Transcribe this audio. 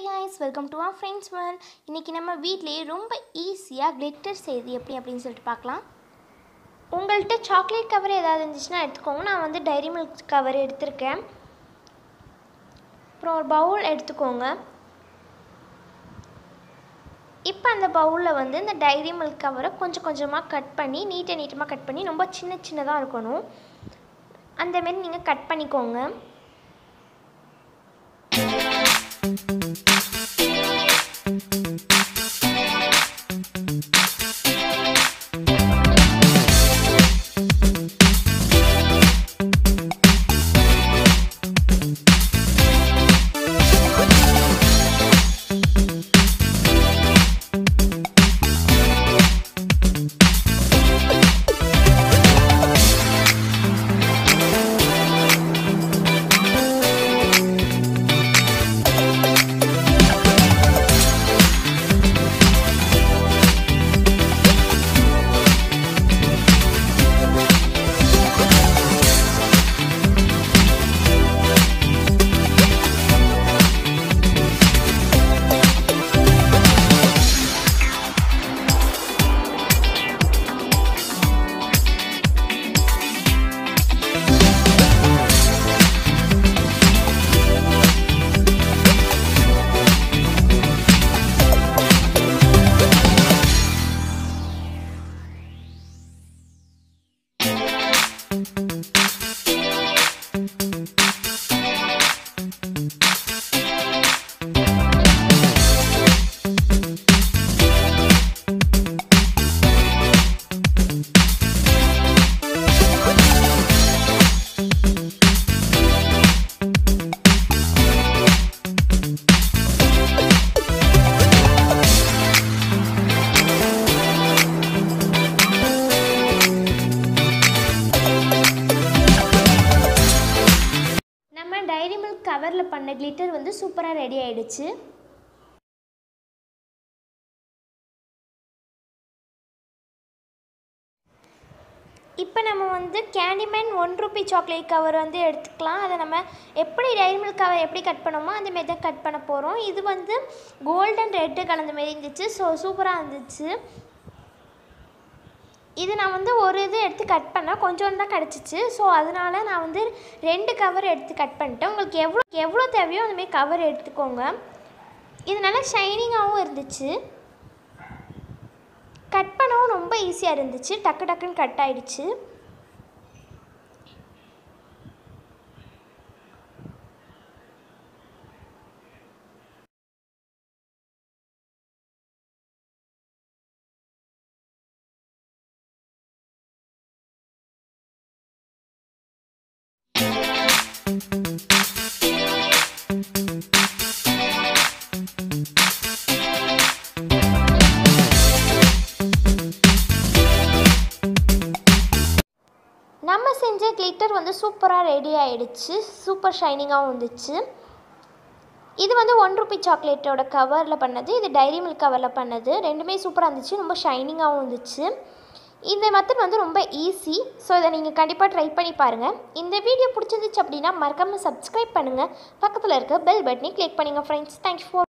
guys, welcome to our friends world. இன்னைக்கு நம்ம வீட்லயே ரொம்ப ஈஸியா glitter செய்து எப்படி அப்படினு சொல்லிட்டு பார்க்கலாம். உங்கள்ட்ட சாக்லேட் கவர் ஏதாவது இருந்துச்சுனா எடுத்துக்கோங்க. நான் வந்து டைரி மில்க் கவர் எடுத்துர்க்கேன். அப்புறம் ஒரு பவுல் எடுத்துக்கோங்க. இப்போ அந்த பவுல்ல வந்து இந்த டைரி மில்க் கவரை கொஞ்சம் கொஞ்சமா கட் பண்ணி நீட்டமா கட் பண்ணி ரொம்ப சின்னதா இருக்கணும். அந்த மாதிரி நீங்க கட் பண்ணிக்கோங்க. டைரி மில்க் கவர்ல பண்ண கிளிட்டர் வந்து சூப்பரா ரெடி ஆயிடுச்சு. இப்போ நம்ம வந்து கேண்டிமேன் 1 ரூபி சாக்லேட் கவர் வந்து எடுத்துக்கலாம். அதை நம்ம எப்படி டைரி மில்க் கவர் எப்படி கட் பண்ணோமோ அந்த மாதிரி தான் கட் பண்ண போகிறோம். இது வந்து கோல்டன் ரெட்டு கலந்த மாதிரி இருந்துச்சு. ஸோ சூப்பராக இருந்துச்சு. இது நான் வந்து ஒரு இது எடுத்து கட் பண்ணால் கொஞ்சம் தான் கிடச்சிச்சு. ஸோ அதனால் நான் வந்து 2 கவர் எடுத்து கட் பண்ணிட்டேன். உங்களுக்கு எவ்வளோ தேவையோ அந்தமாரி கவர் எடுத்துக்கோங்க. இது நல்லா ஷைனிங்காகவும் இருந்துச்சு. கட் பண்ணவும் ரொம்ப ஈஸியாக இருந்துச்சு. டக்குன்னு கட் ஆகிடுச்சு. நம்ம செஞ்ச கிளிட்டர் வந்து சூப்பராக ரெடி ஆகிடுச்சு. சூப்பர் ஷைனிங்காகவும் இருந்துச்சு. இது வந்து 1 ரூபி சாக்லேட்டோட கவரில் பண்ணது, இது டைரி மில்க் கவரில் பண்ணது. ரெண்டுமே சூப்பராக இருந்துச்சு. ரொம்ப ஷைனிங்காகவும் இருந்துச்சு. இந்த மெத்தட் வந்து ரொம்ப ஈஸி. ஸோ இதை நீங்கள் கண்டிப்பாக ட்ரை பண்ணி பாருங்கள். இந்த வீடியோ பிடிச்சிருந்துச்சு அப்படின்னா மறக்காமல் சப்ஸ்கிரைப் பண்ணுங்கள். பக்கத்தில் இருக்க பெல் பட்டனை கிளிக் பண்ணுங்கள் ஃப்ரெண்ட்ஸ். Thank you for